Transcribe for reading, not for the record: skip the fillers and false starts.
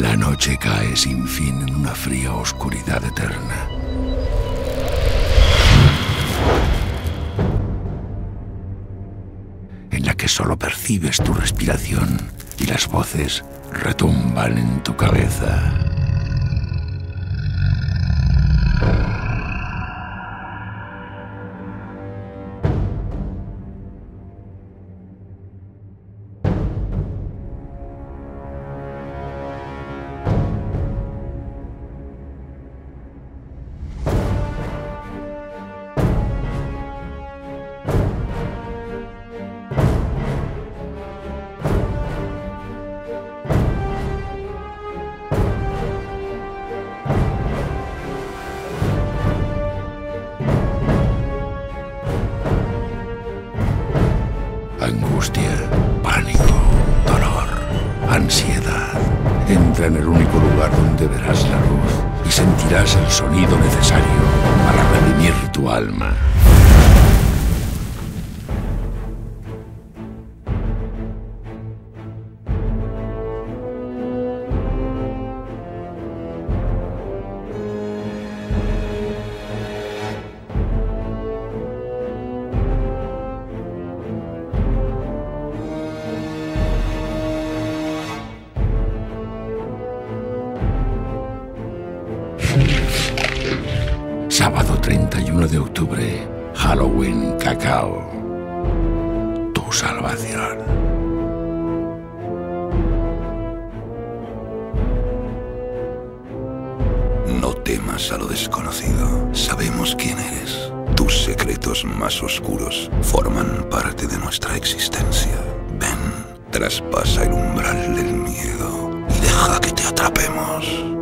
La noche cae sin fin en una fría oscuridad eterna. En la que solo percibes tu respiración y las voces retumban en tu cabeza. Angustia, pánico, dolor, ansiedad. Entra en el único lugar donde verás la luz y sentirás el sonido necesario para redimir tu alma. Sábado 31 de octubre, Halloween Cacao. Tu salvación. No temas a lo desconocido. Sabemos quién eres. Tus secretos más oscuros forman parte de nuestra existencia. Ven, traspasa el umbral del miedo y deja que te atrapemos.